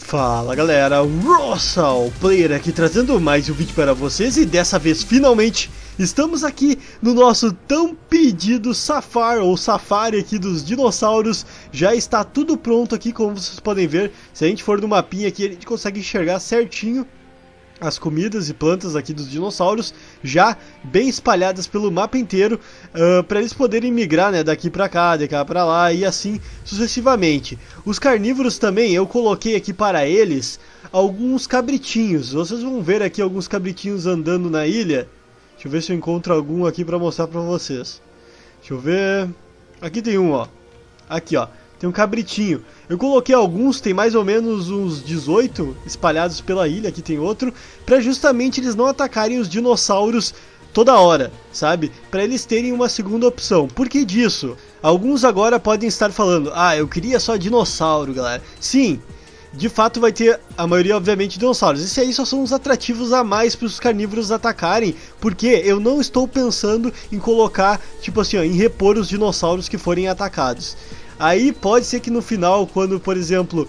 Fala galera, Russell Player aqui trazendo mais um vídeo para vocês e dessa vez finalmente estamos aqui no nosso tão pedido Safari aqui dos dinossauros. Já está tudo pronto aqui, como vocês podem ver. Se a gente for no mapinha aqui, a gente consegue enxergar certinho as comidas e plantas aqui dos dinossauros, já bem espalhadas pelo mapa inteiro, para eles poderem migrar, né, daqui para cá, de cá para lá e assim sucessivamente. Os carnívoros também, eu coloquei aqui para eles alguns cabritinhos. Vocês vão ver aqui alguns cabritinhos andando na ilha. Deixa eu ver se eu encontro algum aqui para mostrar para vocês. Deixa eu ver. Aqui tem um, ó. Aqui, ó. Tem um cabritinho. Eu coloquei alguns, tem mais ou menos uns 18 espalhados pela ilha. Aqui tem outro, para justamente eles não atacarem os dinossauros toda hora, sabe? Para eles terem uma segunda opção. Por que disso? Alguns agora podem estar falando: ah, eu queria só dinossauro, galera. Sim, de fato vai ter a maioria, obviamente, de dinossauros. Esse aí só são uns atrativos a mais para os carnívoros atacarem, porque eu não estou pensando em colocar, tipo assim, ó, em repor os dinossauros que forem atacados. Aí pode ser que no final, quando, por exemplo,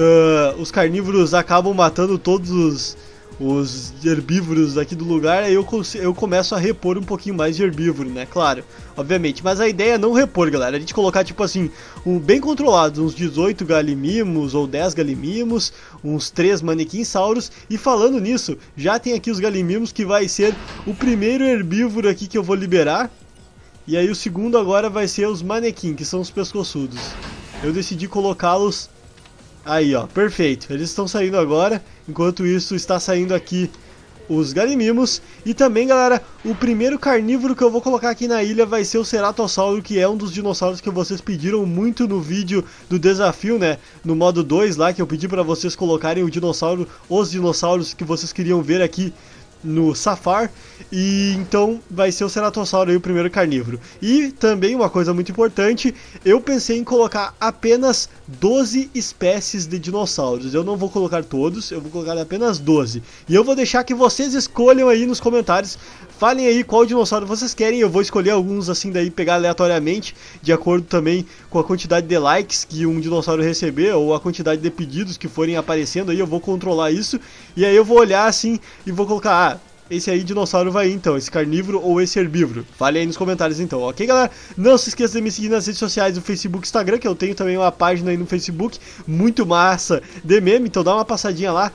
os carnívoros acabam matando todos os herbívoros aqui do lugar, aí eu começo a repor um pouquinho mais de herbívoro, né? Claro, obviamente. Mas a ideia é não repor, galera. A gente colocar, tipo assim, bem controlado, uns 18 galimimos ou 10 galimimos, uns 3 manequinsauros. E falando nisso, já tem aqui os galimimos, que vai ser o primeiro herbívoro aqui que eu vou liberar. E aí o segundo agora vai ser os manequim, que são os pescoçudos. Eu decidi colocá-los aí, ó, perfeito. Eles estão saindo agora, enquanto isso está saindo aqui os galimimos. E também, galera, o primeiro carnívoro que eu vou colocar aqui na ilha vai ser o ceratossauro, que é um dos dinossauros que vocês pediram muito no vídeo do desafio, né? No modo 2 lá, que eu pedi para vocês colocarem o dinossauro, os dinossauros que vocês queriam ver aqui no Safari. E então vai ser o ceratossauro aí, o primeiro carnívoro. E também uma coisa muito importante, eu pensei em colocar apenas 12 espécies de dinossauros. Eu não vou colocar todos, eu vou colocar apenas 12. E eu vou deixar que vocês escolham aí nos comentários. Falem aí qual dinossauro vocês querem. Eu vou escolher alguns assim daí, pegar aleatoriamente, de acordo também com a quantidade de likes que um dinossauro receber, ou a quantidade de pedidos que forem aparecendo aí. Eu vou controlar isso, e aí eu vou olhar assim e vou colocar: ah, esse aí dinossauro vai ir, então, esse carnívoro ou esse herbívoro. Fale aí nos comentários então, ok, galera? Não se esqueça de me seguir nas redes sociais, no Facebook e Instagram, que eu tenho também uma página aí no Facebook, muito massa, de meme, então dá uma passadinha lá,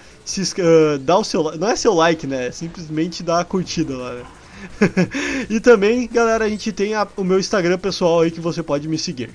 dá o seu, não é seu like, né, simplesmente dá a curtida lá, né? E também, galera, a gente tem o meu Instagram pessoal aí, que você pode me seguir,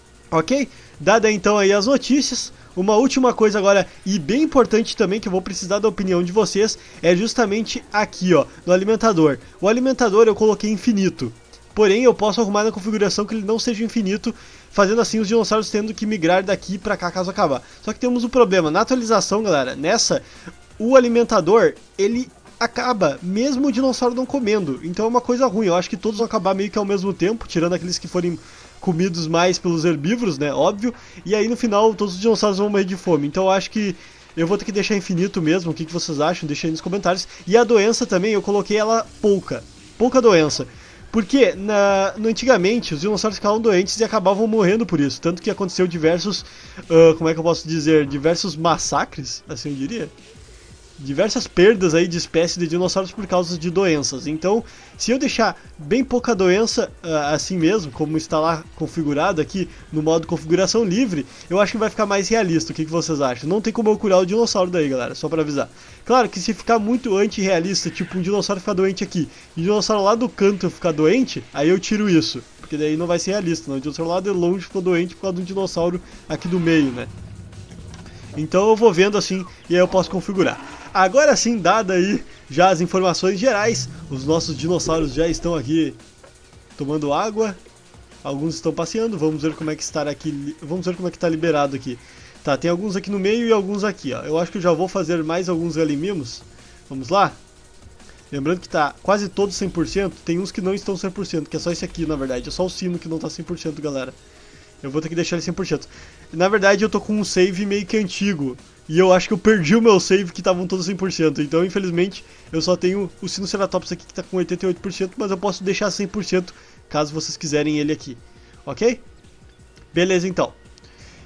ok? Dada então aí as notícias, uma última coisa agora, e bem importante também, que eu vou precisar da opinião de vocês, é justamente aqui, ó, no alimentador. O alimentador eu coloquei infinito, porém eu posso arrumar na configuração que ele não seja infinito, fazendo assim os dinossauros tendo que migrar daqui pra cá caso acabar. Só que temos um problema, na atualização, galera, nessa, o alimentador, ele acaba, mesmo o dinossauro não comendo, então é uma coisa ruim. Eu acho que todos vão acabar meio que ao mesmo tempo, tirando aqueles que forem comidos mais pelos herbívoros, né, óbvio, e aí no final todos os dinossauros vão morrer de fome. Então eu acho que eu vou ter que deixar infinito mesmo. O que vocês acham? Deixa aí nos comentários. E a doença também, eu coloquei ela pouca doença, porque antigamente os dinossauros ficavam doentes e acabavam morrendo por isso, tanto que aconteceu diversos, como é que eu posso dizer, diversos massacres, assim eu diria, diversas perdas aí de espécies de dinossauros por causa de doenças. Então, se eu deixar bem pouca doença, assim mesmo, como está lá configurado aqui no modo configuração livre, eu acho que vai ficar mais realista. O que vocês acham? Não tem como eu curar o dinossauro daí, galera, só pra avisar. Claro que se ficar muito anti-realista, tipo um dinossauro ficar doente aqui e um dinossauro lá do canto ficar doente, aí eu tiro isso, porque daí não vai ser realista, não. O dinossauro lá de longe ficou doente por causa de um dinossauro aqui do meio, né? Então eu vou vendo assim e aí eu posso configurar. Agora sim, dada aí já as informações gerais, os nossos dinossauros já estão aqui tomando água, alguns estão passeando. Vamos ver como é que está aqui, vamos ver como é que está liberado aqui. Tá, tem alguns aqui no meio e alguns aqui, ó. Eu acho que eu já vou fazer mais alguns galimimos. Vamos lá? Lembrando que tá quase todos 100%, tem uns que não estão 100%, que é só esse aqui na verdade, é só o sino que não tá 100%, galera. Eu vou ter que deixar ele 100%. Na verdade eu tô com um save meio que antigo, e eu acho que eu perdi o meu save que estavam todos 100%. Então infelizmente eu só tenho o Sinoceratops aqui que tá com 88%, mas eu posso deixar 100% caso vocês quiserem ele aqui, ok? Beleza então.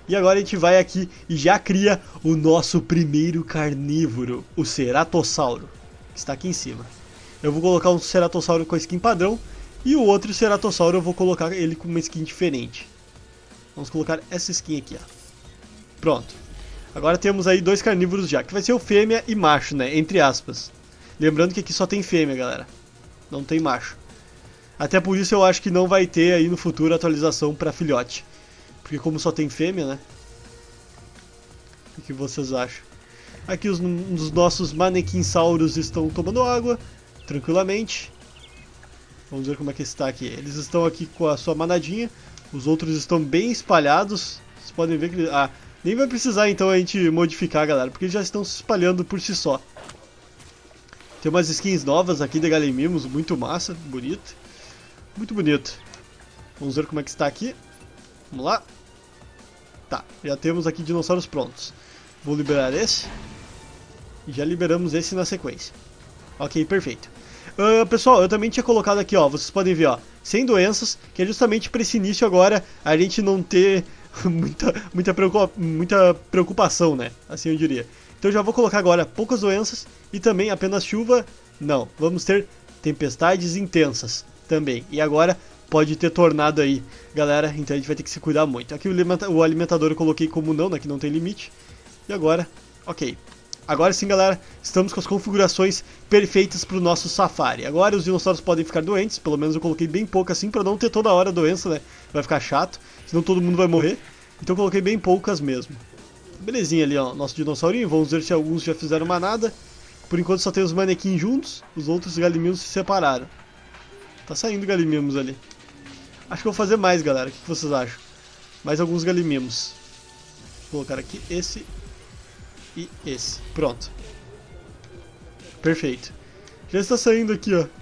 E agora a gente vai aqui e já cria o nosso primeiro carnívoro, o Ceratossauro, que está aqui em cima. Eu vou colocar um Ceratossauro com a skin padrão e o outro Ceratossauro eu vou colocar ele com uma skin diferente. Vamos colocar essa skin aqui, ó. Pronto. Agora temos aí dois carnívoros já, que vai ser o fêmea e macho, né, entre aspas. Lembrando que aqui só tem fêmea, galera. Não tem macho. Até por isso eu acho que não vai ter aí no futuro atualização para filhote. Porque como só tem fêmea, né? O que vocês acham? Aqui os nossos manequinsauros estão tomando água, tranquilamente. Vamos ver como é que está aqui. Eles estão aqui com a sua manadinha. Os outros estão bem espalhados. Vocês podem ver que... Ah, nem vai precisar então a gente modificar, galera, porque eles já estão se espalhando por si só. Tem umas skins novas aqui de Galimimos, muito massa, bonito. Muito bonito. Vamos ver como é que está aqui. Vamos lá. Tá, já temos aqui dinossauros prontos. Vou liberar esse. E já liberamos esse na sequência. Ok, perfeito. Pessoal, eu também tinha colocado aqui, ó, vocês podem ver, ó, sem doenças, que é justamente para esse início agora a gente não ter muita preocupação, né? Assim eu diria. Então eu já vou colocar agora poucas doenças e também apenas chuva. Não, vamos ter tempestades intensas também. E agora pode ter tornado aí, galera, então a gente vai ter que se cuidar muito. Aqui o alimentador eu coloquei como não, né, que não tem limite. E agora, ok. Agora sim, galera, estamos com as configurações perfeitas para o nosso safari. Agora os dinossauros podem ficar doentes, pelo menos eu coloquei bem pouco assim, para não ter toda hora doença, né? Vai ficar chato, senão todo mundo vai morrer. Então eu coloquei bem poucas mesmo. Belezinha ali, ó, nosso dinossaurinho. Vamos ver se alguns já fizeram manada. Por enquanto só tem os manequins juntos, os outros galimimos se separaram. Tá saindo galimimos ali. Acho que eu vou fazer mais, galera. O que vocês acham? Mais alguns galimimos. Vou colocar aqui esse e esse. Pronto. Perfeito. Já está saindo aqui, ó.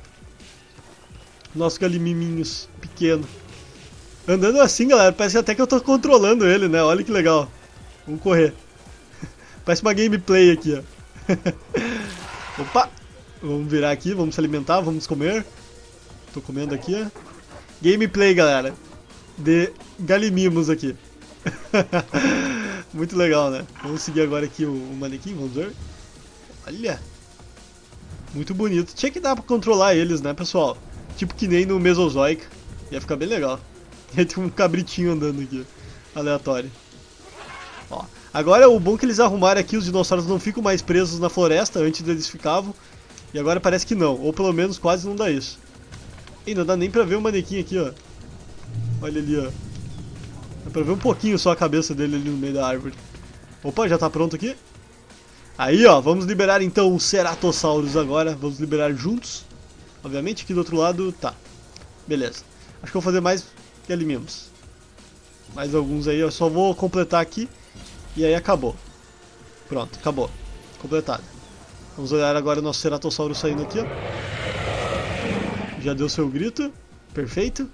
Nossos galimiminhos pequeno. Andando assim, galera, parece até que eu tô controlando ele, né? Olha que legal. Vamos correr. Parece uma gameplay aqui, ó. Opa! Vamos virar aqui, vamos se alimentar, vamos comer. Tô comendo aqui, ó. Gameplay, galera. De galimimos aqui. Muito legal, né? Vamos seguir agora aqui o manequim, vamos ver. Olha! Muito bonito. Tinha que dar pra controlar eles, né, pessoal? Tipo que nem no Mesozoic. Ia ficar bem legal. E aí tem um cabritinho andando aqui. Aleatório. Ó. Agora o bom é que eles arrumaram aqui, os dinossauros não ficam mais presos na floresta. Antes eles ficavam. E agora parece que não. Ou pelo menos quase não dá isso. E não dá nem pra ver o manequim aqui, ó. Olha ali, ó. Dá pra ver um pouquinho só a cabeça dele ali no meio da árvore. Opa, já tá pronto aqui. Aí, ó, vamos liberar então os Ceratossauros agora. Vamos liberar juntos. Obviamente aqui do outro lado, tá. Beleza. Acho que eu vou fazer mais galimimos. Mais alguns aí, eu só vou completar aqui. E aí acabou. Pronto, acabou. Completado. Vamos olhar agora o nosso Ceratossauro saindo aqui, ó. Já deu seu grito. Perfeito.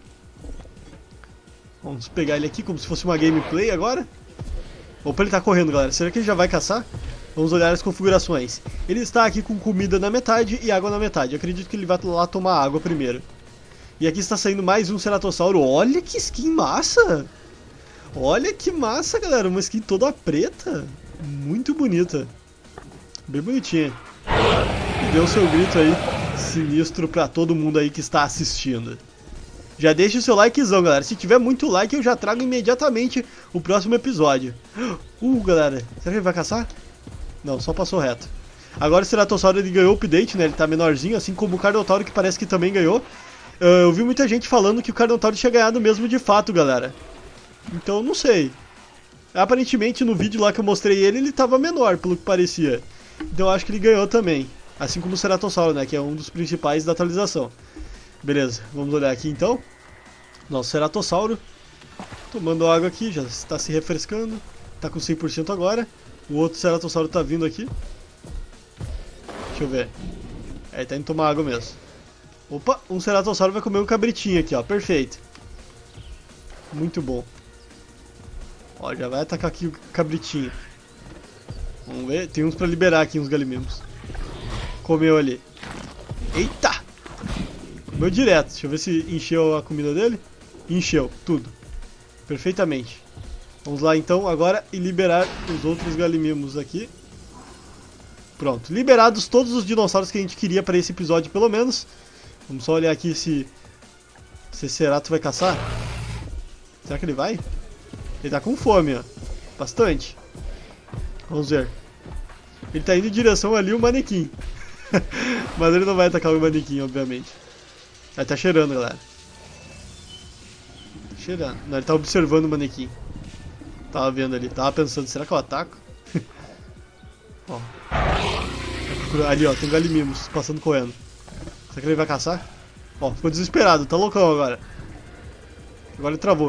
Vamos pegar ele aqui como se fosse uma gameplay agora. Opa, ele tá correndo, galera. Será que ele já vai caçar? Vamos olhar as configurações. Ele está aqui com comida na metade e água na metade. Eu acredito que ele vai lá tomar água primeiro. E aqui está saindo mais um Ceratossauro. Olha que skin massa! Olha que massa, galera. Uma skin toda preta. Muito bonita. Bem bonitinha. E deu seu grito aí sinistro pra todo mundo aí que está assistindo. Já deixa o seu likezão, galera. Se tiver muito like, eu já trago imediatamente o próximo episódio. Galera. Será que ele vai caçar? Não, só passou reto. Agora o Ceratossauro ele ganhou update, né? Ele tá menorzinho, assim como o Carnotauro, que parece que também ganhou. Eu vi muita gente falando que o Carnotauro tinha ganhado mesmo de fato, galera. Então, não sei. Aparentemente, no vídeo lá que eu mostrei ele, ele tava menor, pelo que parecia. Então eu acho que ele ganhou também. Assim como o Ceratossauro, né? Que é um dos principais da atualização. Beleza, vamos olhar aqui então. Nosso Ceratossauro. Tomando água aqui, já está se refrescando. Tá com 100% agora. O outro Ceratossauro tá vindo aqui. Deixa eu ver. É, ele tá indo tomar água mesmo. Opa, um Ceratossauro vai comer um cabritinho aqui, ó. Perfeito. Muito bom. Ó, já vai atacar aqui o cabritinho. Vamos ver. Tem uns pra liberar aqui, uns galimimos. Comeu ali. Eita! Comeu direto. Deixa eu ver se encheu a comida dele. Encheu, tudo. Perfeitamente. Vamos lá então agora e liberar os outros galimimos aqui. Pronto, liberados todos os dinossauros que a gente queria para esse episódio pelo menos. Vamos só olhar aqui se esse Cerato vai caçar. Será que ele vai? Ele tá com fome, ó. Bastante. Vamos ver. Ele tá indo em direção ali o manequim. Mas ele não vai atacar o manequim, obviamente. Ele tá cheirando, galera. Cheirando. Não, ele tá observando o manequim. Tava vendo ali. Tava pensando, será que eu ataco? Ó. Ali, ó. Tem um galimimos passando correndo. Será que ele vai caçar? Ó, ficou desesperado. Tá loucão agora. Agora ele travou.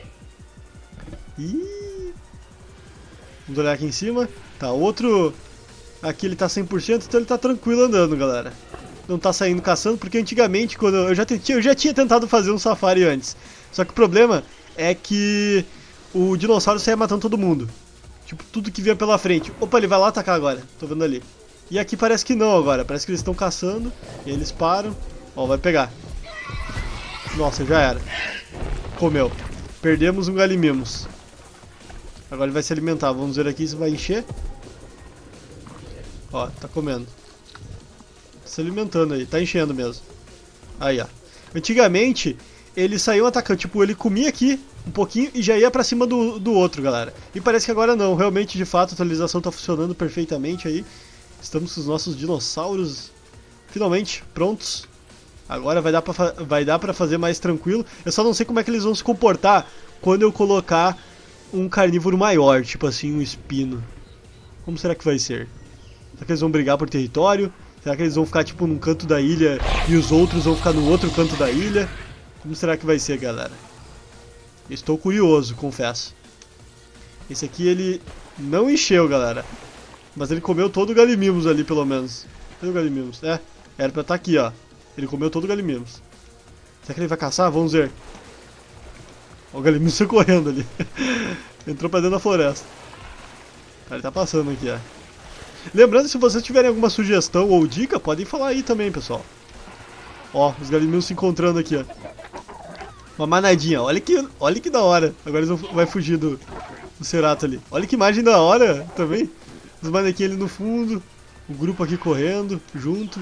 Ih. Vamos olhar aqui em cima. Tá, outro... Aqui ele tá 100%, então ele tá tranquilo andando, galera. Não tá saindo caçando, porque antigamente, quando eu já tinha tentado fazer um safari antes. Só que o problema é que o dinossauro saia matando todo mundo. Tipo, tudo que vinha pela frente. Opa, ele vai lá atacar agora. Tô vendo ali. E aqui parece que não agora. Parece que eles estão caçando. E eles param. Ó, vai pegar. Nossa, já era. Comeu. Perdemos um galimimos. Agora ele vai se alimentar. Vamos ver aqui se vai encher. Ó, tá comendo. Se alimentando aí. Tá enchendo mesmo. Aí, ó. Antigamente, eles saíam atacando. Tipo, ele comia aqui um pouquinho e já ia pra cima do outro, galera. E parece que agora não. Realmente, de fato, a atualização tá funcionando perfeitamente aí. Estamos com os nossos dinossauros finalmente prontos. Agora vai dar pra fazer mais tranquilo. Eu só não sei como é que eles vão se comportar quando eu colocar um carnívoro maior, tipo assim, um espino. Como será que vai ser? Será que eles vão brigar por território? Será que eles vão ficar tipo num canto da ilha e os outros vão ficar no outro canto da ilha? Como será que vai ser, galera? Estou curioso, confesso. Esse aqui ele não encheu, galera. Mas ele comeu todo o galimimos ali, pelo menos. Cadê o galimimos? É, era pra estar aqui, ó. Ele comeu todo o galimimos. Será que ele vai caçar? Vamos ver. Ó, o galimimos foi correndo ali. Entrou pra dentro da floresta. Ele tá passando aqui, ó. Lembrando, se vocês tiverem alguma sugestão ou dica, podem falar aí também, pessoal. Ó, os galimimos se encontrando aqui, ó. Uma manadinha, olha que da hora. Agora eles vão fugir do Cerato ali. Olha que imagem da hora também. Os manequins ali no fundo. O grupo aqui correndo, junto.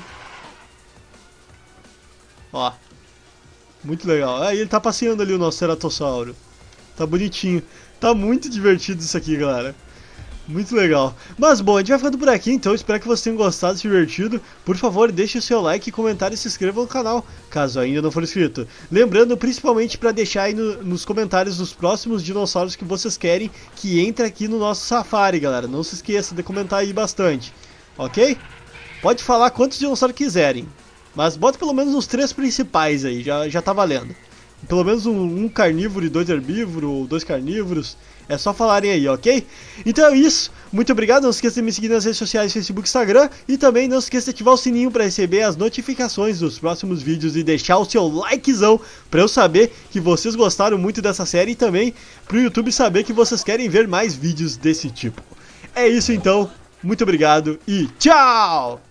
Ó. Muito legal. Aí ele tá passeando ali o nosso ceratossauro. Tá bonitinho. Tá muito divertido isso aqui, galera. Muito legal. Mas bom, a gente vai ficando por aqui, então espero que vocês tenham gostado, se divertido. Por favor, deixe o seu like, comentário e se inscreva no canal, caso ainda não for inscrito. Lembrando, principalmente para deixar aí nos comentários os próximos dinossauros que vocês querem que entre aqui no nosso safari, galera. Não se esqueça de comentar aí bastante, ok? Pode falar quantos dinossauros quiserem, mas bota pelo menos os 3 principais aí, já tá valendo. Pelo menos um carnívoro e 2 herbívoros, ou 2 carnívoros. É só falarem aí, ok? Então é isso. Muito obrigado. Não se esqueça de me seguir nas redes sociais, Facebook e Instagram. E também não se esqueça de ativar o sininho para receber as notificações dos próximos vídeos. E deixar o seu likezão para eu saber que vocês gostaram muito dessa série. E também para o YouTube saber que vocês querem ver mais vídeos desse tipo. É isso então. Muito obrigado e tchau!